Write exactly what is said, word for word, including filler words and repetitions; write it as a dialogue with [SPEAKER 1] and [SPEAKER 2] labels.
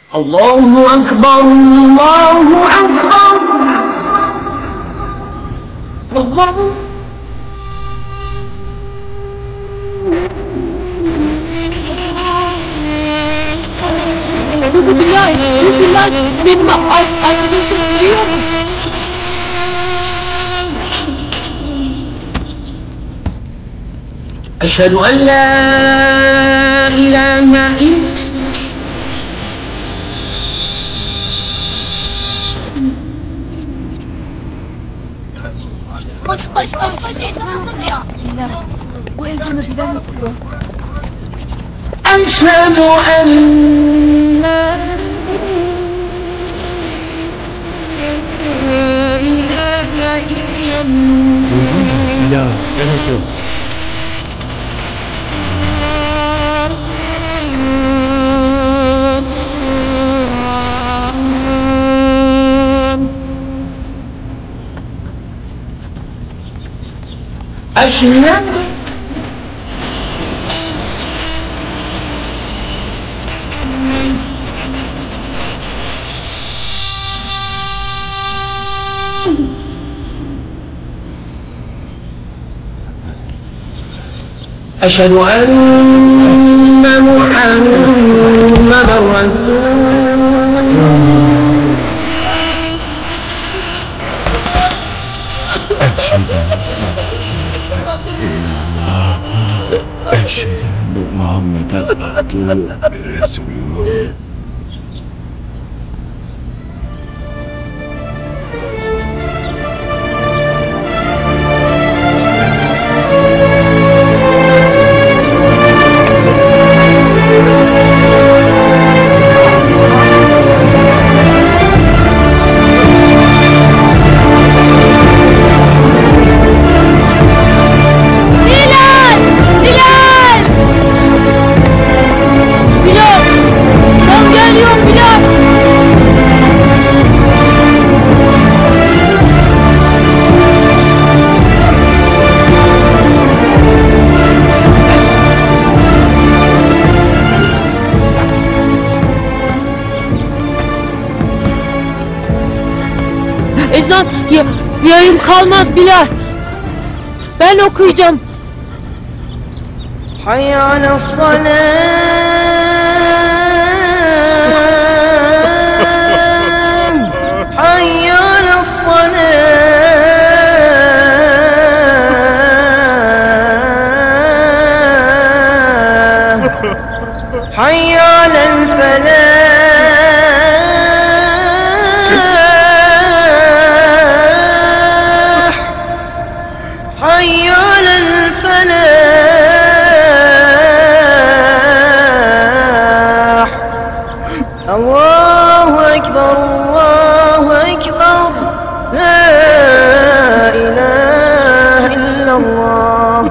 [SPEAKER 1] الله أكبر الله أكبر الله Bilal, Bilal, benim arkadaşım biliyor mu? أشهد أن لا إله إلا
[SPEAKER 2] Koş koş koş koş ya. Bilal, bu ezanı Bilal okuyor.
[SPEAKER 1] أشهد أن لا إله إلا
[SPEAKER 3] Bilal, evet yok.
[SPEAKER 1] أشهد أشهد أن محمدا رسول
[SPEAKER 3] أشهد أن محمدا عبده ورسوله.
[SPEAKER 2] Ezan ya, yayım kalmaz Bilal. Ben okuyacağım.
[SPEAKER 4] Hayy ale's-salâh. Hayy ale's-salâh. Hayy alel-felâh. حي على الفلاح. الله أكبر الله أكبر لا إله إلا الله.